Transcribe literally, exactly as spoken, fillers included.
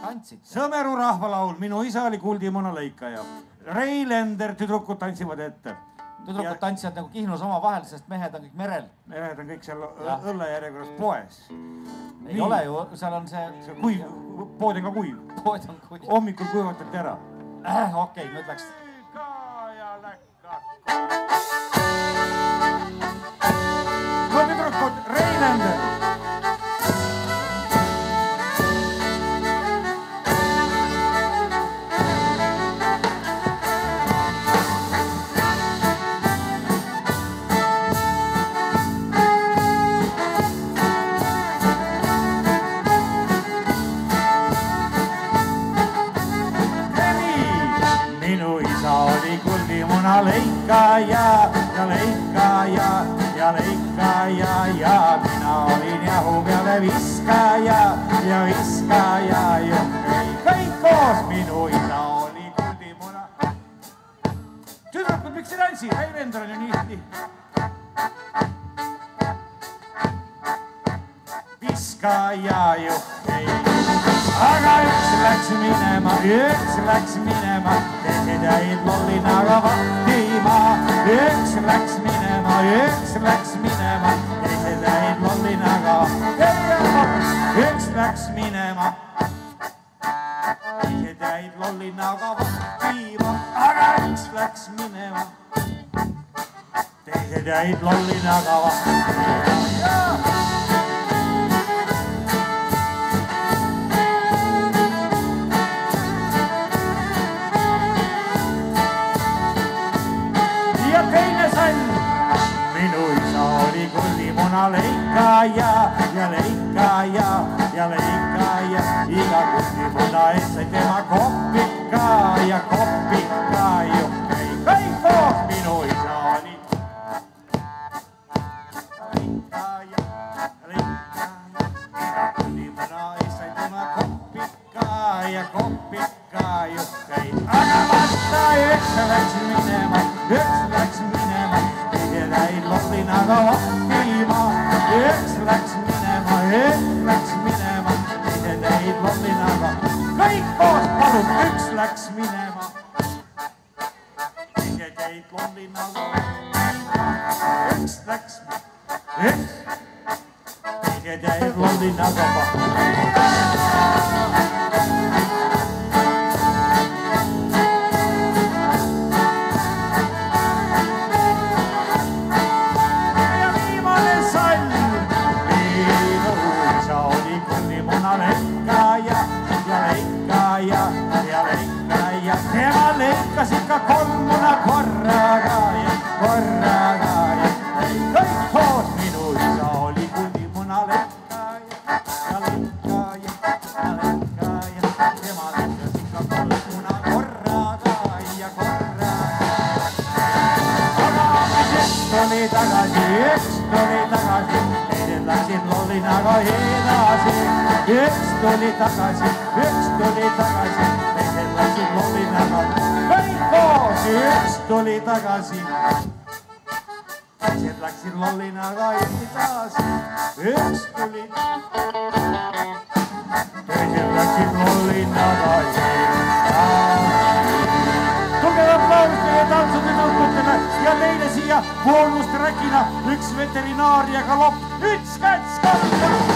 Sõmeru rahvalaul, minu isa oli kuldimuna lõikaja. Reilender, tüdrukud tantsivad ette. Tüdrukud tantsivad nagu Kihnus oma vahel, sest mehed on kõik merel. Mehed on kõik seal õllejärjekorras poes. Ei ole ju, seal on see... Kuiv, pood on ka kuiv. Pood on kuiv. Hommikul kuivatati ära. Okei, nüüd läks... No tüdrukud, Reilender! Kuldimuna lõikaja ja lõikaja ja lõikaja ja mina olin jahu peale viskaja ja viskaja ja kõik koos minu isa oli kuldimuna. Tüdrukud, miks ei tantsi? Reilender on ju nii. Viskaja juhkei. Aga üks läks minema, üks läks minema, teised jäid lollinaga vahtima. Üks läks minema, üks läks minema, teised jäid lollinaga vahtima. Üks läks minema, teised jäid lollinaga vahtima. Aga üks läks minema, teised jäid lollinaga vahtima. Kuldimuna lõikaja ja lõikaja ja lõikaja. Iga kuldimuna ees sai tema koppika ja koppika juhkei. Kõik koos minu isa oli. Lõikaja ja lõikaja. Iga kuldimuna ees sai tema koppika ja koppika juhkei. Aga vaata üks läks minema, üks läks minema. Teised jäid lollinaga vahtima. Üks läks minema, üks läks minema, teised jäid lollinaga. Kõik koos palun, üks läks minema, teised jäid lollinaga. Üks läks minema, üks, teised jäid lollinaga. Tema lõikas ikka kolmuna korraga ja korraga ja kõik koos minu isa oli kuldimuna lõikaja ja lõikaja ja lõikaja. Tema lõikas ikka kolmuna korraga ja korraga. Aga üks tuli tagasi, üks tuli tagasi, teised läksid lollinaga edasi. Üks tuli tagasi, üks tuli tagasi, teised läksid lollinaga. Kõik koos, üks tuli tagasi, teised läksid lollinaga edasi. Üks tuli, teised läksid lollinaga edasi. Tulge aplaus teie tantsutüdrukutele ja teile siia boonusträkina üks veterinaar ja galopp. Üks, kats, kats, kats.